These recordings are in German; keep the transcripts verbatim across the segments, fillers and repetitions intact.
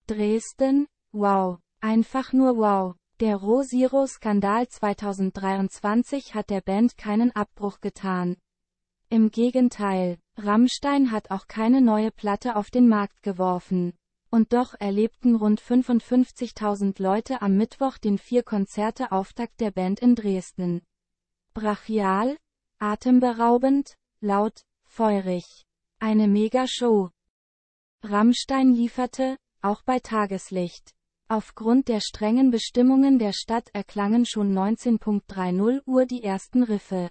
Dresden, wow, einfach nur wow. Der Ro-Zero-Skandal zweitausenddreiundzwanzig hat der Band keinen Abbruch getan. Im Gegenteil, Rammstein hat auch keine neue Platte auf den Markt geworfen. Und doch erlebten rund fünfundfünfzigtausend Leute am Mittwoch den Vier-Konzerte-Auftakt der Band in Dresden. Brachial, atemberaubend, laut, feurig. Eine Mega-Show. Rammstein lieferte, auch bei Tageslicht. Aufgrund der strengen Bestimmungen der Stadt erklangen schon neunzehn Uhr die ersten Riffe.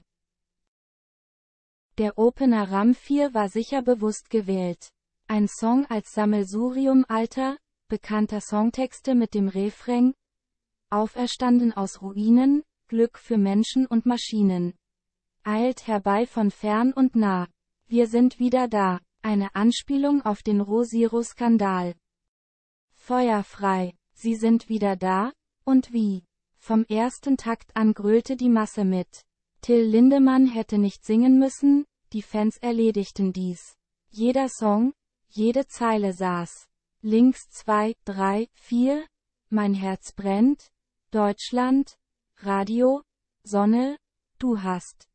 Der Opener Ram vier war sicher bewusst gewählt. Ein Song als Sammelsurium alter, bekannter Songtexte mit dem Refrain: Auferstanden aus Ruinen, Glück für Menschen und Maschinen. Eilt herbei von fern und nah. Wir sind wieder da. Eine Anspielung auf den Ro-Zero-Skandal. Feuerfrei. Sie sind wieder da? Und wie? Vom ersten Takt an grölte die Masse mit. Till Lindemann hätte nicht singen müssen, die Fans erledigten dies. Jeder Song, jede Zeile saß. Links zwei, drei, vier, Mein Herz brennt, Deutschland, Radio, Sonne, du hast.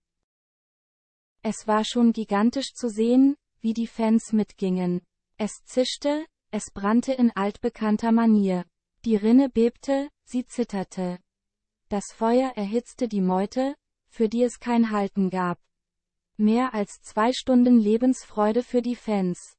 Es war schon gigantisch zu sehen, wie die Fans mitgingen. Es zischte, es brannte in altbekannter Manier. Die Rinne bebte, sie zitterte. Das Feuer erhitzte die Meute, für die es kein Halten gab. Mehr als zwei Stunden Lebensfreude für die Fans.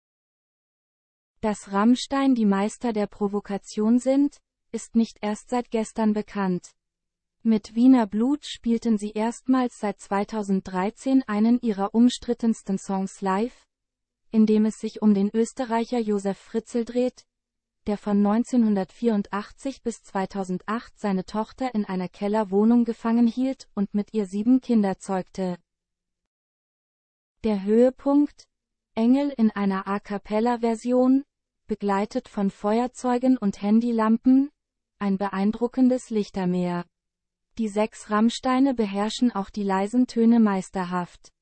Dass Rammstein die Meister der Provokation sind, ist nicht erst seit gestern bekannt. Mit Wiener Blut spielten sie erstmals seit zweitausenddreizehn einen ihrer umstrittensten Songs live, in dem es sich um den Österreicher Josef Fritzl dreht, der von neunzehnhundertvierundachtzig bis zweitausendacht seine Tochter in einer Kellerwohnung gefangen hielt und mit ihr sieben Kinder zeugte. Der Höhepunkt: Engel in einer A-Cappella-Version, begleitet von Feuerzeugen und Handylampen, ein beeindruckendes Lichtermeer. Die sechs Rammsteine beherrschen auch die leisen Töne meisterhaft.